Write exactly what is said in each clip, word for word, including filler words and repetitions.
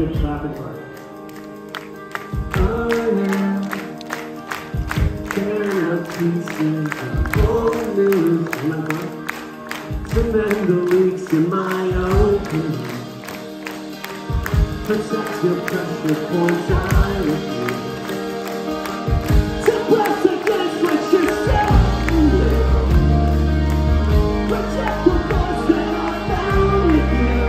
the traffic light. Oh yeah, tearing up pieces of old news. Am I going? To mend the leaks in my opinion. Protect your pressure points, I with you. To press against what you're saying. Protect the voice that I found with you.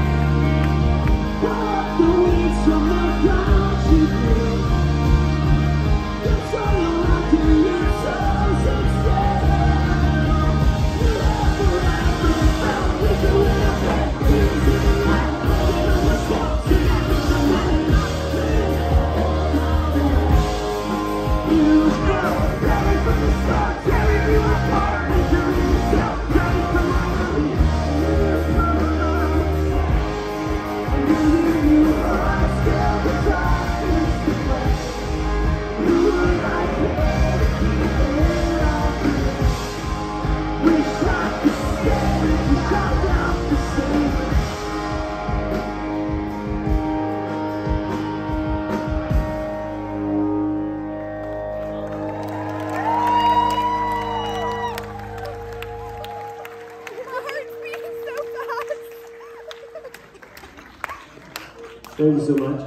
Pull up the weeds from the ground you grew. Control your life in your toes instead. You never ever felt we could live that easy. Little responsibility. You know, ready from the start, tearing you apart, injuring yourself, ready for my release. Thank you so much.